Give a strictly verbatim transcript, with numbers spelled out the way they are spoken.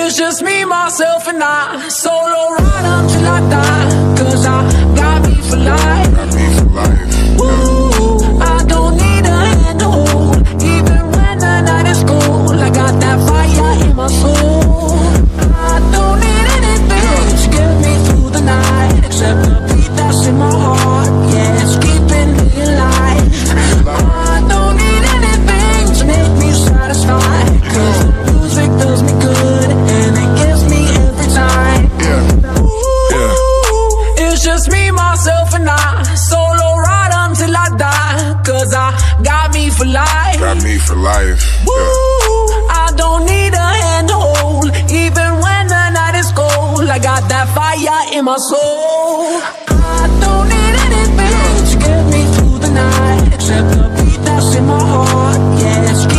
It's just me, myself, and I. Solo ride until I die. Cause I got me for life. Got me for life. Ooh, I don't need a hand to hold. Even when the night is cold, I got that fire in my soul. I don't need anything to get me through the night, except the beat that's in my heart. Yeah, it's keeping me alive. I don't need anything to make me satisfied, cause the music does me good and it gives me every time. Yeah. Ooh, Yeah. it's just me, myself, and I. Solo ride until I die. Cause I got me for life. Got me for life. Ooh, Yeah. I don't need a hand to hold. Even when the night is cold, I got that fire in my soul. I don't need anything to get me through the night, except the beat that's in my heart. Yeah, it's